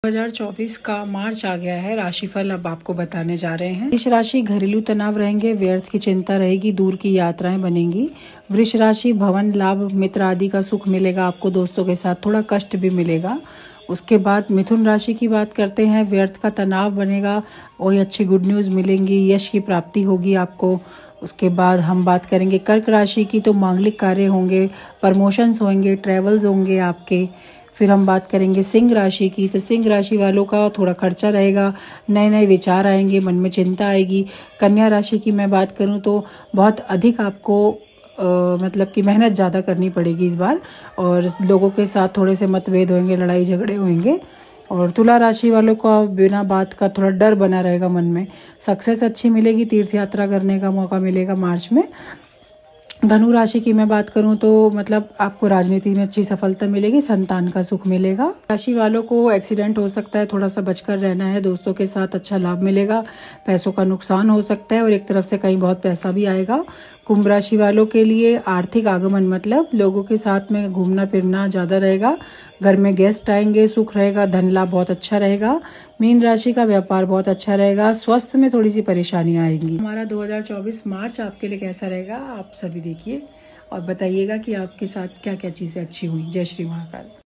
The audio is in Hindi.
2024 का मार्च आ गया है। राशिफल अब आपको बताने जा रहे हैं। मेष राशि घरेलू तनाव रहेंगे, व्यर्थ की चिंता रहेगी, दूर की यात्राएं बनेंगी। वृष राशि भवन लाभ, मित्र आदि का सुख मिलेगा आपको, दोस्तों के साथ थोड़ा कष्ट भी मिलेगा। उसके बाद मिथुन राशि की बात करते हैं, व्यर्थ का तनाव बनेगा और अच्छी गुड न्यूज मिलेंगी, यश की प्राप्ति होगी आपको। उसके बाद हम बात करेंगे कर्क राशि की, तो मांगलिक कार्य होंगे, प्रमोशंस होंगे, ट्रेवल्स होंगे आपके। फिर हम बात करेंगे सिंह राशि की, तो सिंह राशि वालों का थोड़ा खर्चा रहेगा, नए नए विचार आएंगे, मन में चिंता आएगी। कन्या राशि की मैं बात करूं तो बहुत अधिक आपको मतलब कि मेहनत ज़्यादा करनी पड़ेगी इस बार, और लोगों के साथ थोड़े से मतभेद होंगे, लड़ाई झगड़े होंगे। और तुला राशि वालों का बिना बात का थोड़ा डर बना रहेगा मन में। सक्सेस अच्छी मिलेगी, तीर्थ यात्रा करने का मौका मिलेगा मार्च में। धनु राशि की मैं बात करूं तो मतलब आपको राजनीति में अच्छी सफलता मिलेगी, संतान का सुख मिलेगा। राशि वालों को एक्सीडेंट हो सकता है, थोड़ा सा बचकर रहना है। दोस्तों के साथ अच्छा लाभ मिलेगा, पैसों का नुकसान हो सकता है और एक तरफ से कहीं बहुत पैसा भी आएगा। कुंभ राशि वालों के लिए आर्थिक आगमन मतलब लोगों के साथ में घूमना फिरना ज्यादा रहेगा, घर में गेस्ट आएंगे, सुख रहेगा, धन लाभ बहुत अच्छा रहेगा। मीन राशि का व्यापार बहुत अच्छा रहेगा, स्वास्थ्य में थोड़ी सी परेशानियां आएंगी। हमारा 2024 मार्च आपके लिए कैसा रहेगा आप सभी देखिए और बताइएगा कि आपके साथ क्या क्या चीजें अच्छी हुई। जय श्री महाकाल।